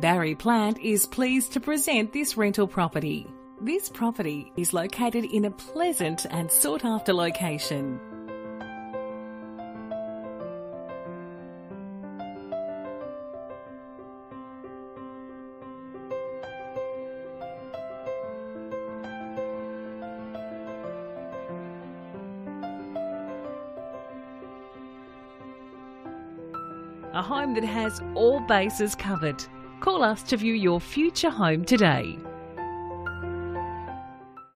Barry Plant is pleased to present this rental property. This property is located in a pleasant and sought-after location. A home that has all bases covered. Call us to view your future home today.